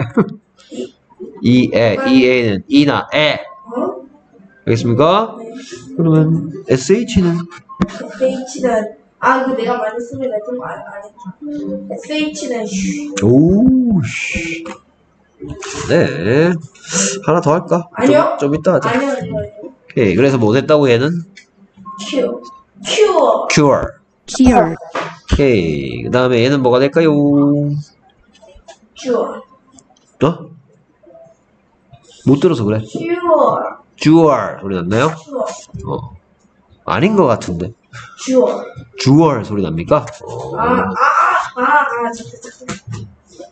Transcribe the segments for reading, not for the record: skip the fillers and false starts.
EA는 이나 에. 어? 알겠습니까? 그러면 SH는 SH는 그 내가 많이 쓰면 좀 안 했죠. SH는 오, 씨. 네. 하나 더 할까? 아니요. 좀 이따 하자. 아니요. 오케이. 그래서 뭐 됐다고 얘는? Q. Cure. cure, 오케이. 그 다음에 얘는 뭐가 될까요? Cure. 어? 못 들어서 그래. Jewel 소리 났나요? 어. 아닌 것 같은데. Cure. Jewel 소리 납니까? 잠깐.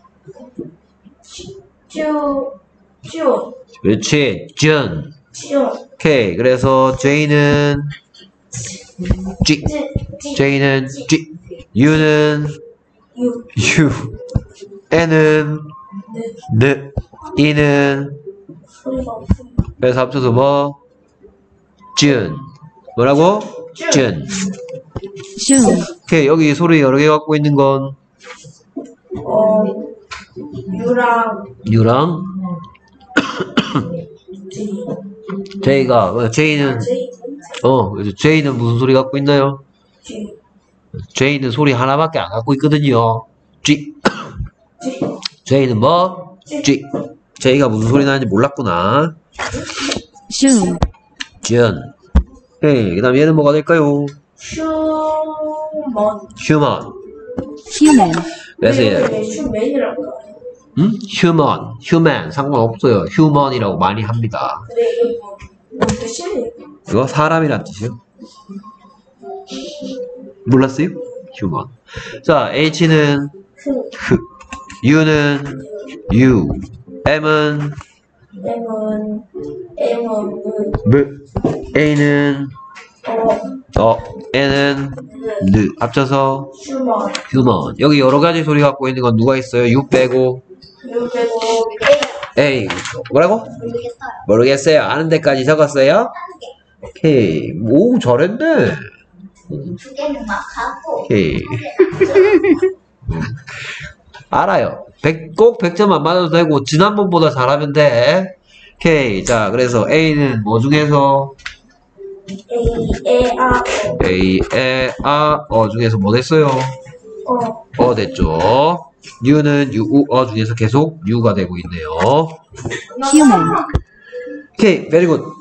June. 그렇지. June. June. 오케이. 그래서 J는 G. J는 G. U는 U. U. N은 N. E는 소리가 없음. 그래서 합쳐서 뭐? June. 뭐라고? June. June, 오케이. 여기 소리 여러 개 갖고 있는 건 U랑 U랑 J. J가 J는 J. 그래서 J는 무슨 소리 갖고 있나요? G. J는 소리 하나밖에 안 갖고 있거든요. G. G. J는 뭐? G. J가 무슨 소리 나는지 몰랐구나. June, June. 오케이. 그 다음 얘는 뭐가 될까요? Human. Human. human, 그래서 얘 휴맨이라고 해. human 상관없어요. human이라고 많이 합니다. 근데 이거 뭐 뜻이에요? 이거 사람이란 뜻이요. 몰랐어요? human. 자, H는 흑, U는 U, M은 M은 물, A는 N은 느. 합쳐서 휴먼. human. 여기 여러 가지 소리 갖고 있는 건 누가 있어요? U 빼고 이거 빼고 A. 뭐라고? 모르겠어요. 아는 데까지 적었어요? 오케이. 오, 잘했네. 두 개는 막 하고 오케이. 알아요. 꼭 100점 안 맞아도 되고, 지난번보다 잘하면 돼. 오케이. 자, 그래서 A는 뭐 중에서? A, 에, 중에서 뭐 됐어요? 됐죠. U는 U, 중에서 계속 U가 되고 있네요. human, 오케이. very good.